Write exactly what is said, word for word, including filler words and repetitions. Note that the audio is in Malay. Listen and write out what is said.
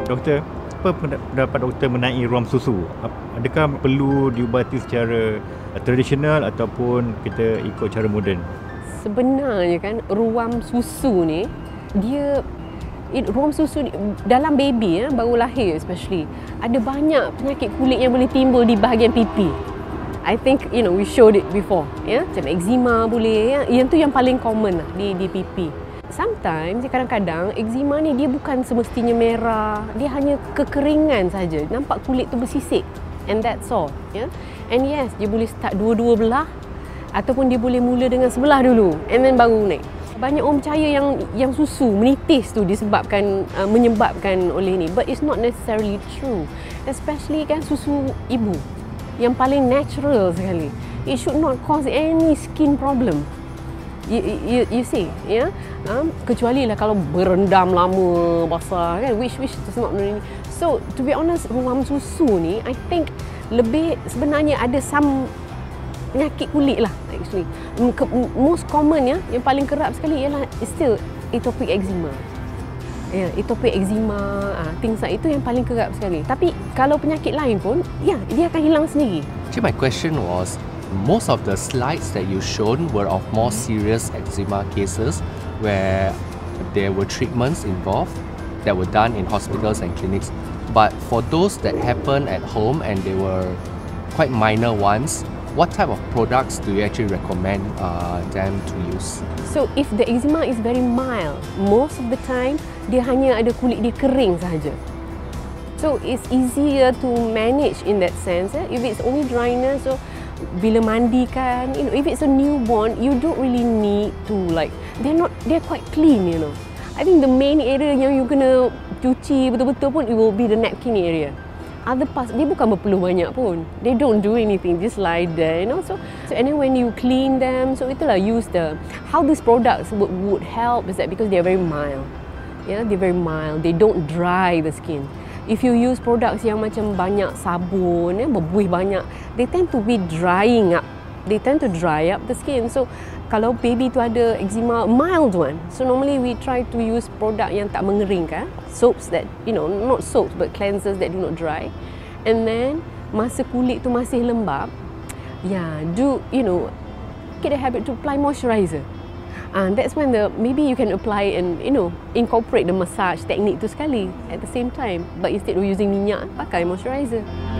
Doktor, apa pendapat doktor mengenai ruam susu? Adakah perlu diubati secara tradisional ataupun kita ikut cara moden? Sebenarnya kan ruam susu ni dia it, ruam susu ni, dalam baby ya, baru lahir especially, ada banyak penyakit kulit yang boleh timbul di bahagian pipi. I think you know we showed it before ya, macam eczema boleh ya, yang tu yang paling common lah di di pipi. Sometimes, kadang-kadang eczema ni dia bukan semestinya merah, dia hanya kekeringan saja. Nampak kulit tu bersisik, and that's all. Yeah? And yes, dia boleh start dua-dua belah, ataupun dia boleh mula dengan sebelah dulu, and then baru naik. Banyak orang percaya yang yang susu menitis tu disebabkan uh, menyebabkan oleh ni, but it's not necessarily true. Especially kan susu ibu, yang paling natural sekali. It should not cause any skin problem. You, you, you see, ya, yeah? um, kecuali lah kalau berendam lama basah kan, which which is not really. So to be honest, ruam susu ni, I think lebih sebenarnya ada some penyakit kulit lah actually. Most common ya, yang paling kerap sekali ialah still atopic eczema. Ya, yeah, atopic eczema, ah, things like itu yang paling kerap sekali. Tapi kalau penyakit lain pun, ya, yeah, dia akan hilang sendiri. Actually, my question was, most of the slides that you shown were of more serious eczema cases where there were treatments involved that were done in hospitals and clinics. But for those that happen at home and they were quite minor ones, what type of products do you actually recommend uh, them to use? So if the eczema is very mild, most of the time dia hanya ada kulit dia kering sahaja. So it's easier to manage in that sense. Eh? If it's only dryness, so bila mandikan, you know, if it's a newborn, you don't really need to like, they're not, they're quite clean, you know. I think the main area yang you kena cuci betul-betul pun, it will be the napkin area. Other parts, dia bukan berpeluh banyak pun. They don't do anything, just lie there, you know. So, so and then when you clean them, so itulah use the, how these products would, would help is that because they're very mild. Yeah, they're very mild. They don't dry the skin. If you use products yang macam banyak sabun, eh, berbuih banyak, they tend to be drying up. They tend to dry up the skin. So, kalau baby tu ada eczema, mild one. So, normally we try to use produk yang tak mengeringkan. Soaps that, you know, not soaps but cleansers that do not dry. And then, masa kulit tu masih lembab, yeah, do, you know, get a habit to apply moisturizer. And that's when the maybe you can apply and you know incorporate the massage technique tu sekali at the same time, but instead of using minyak, pakai moisturizer.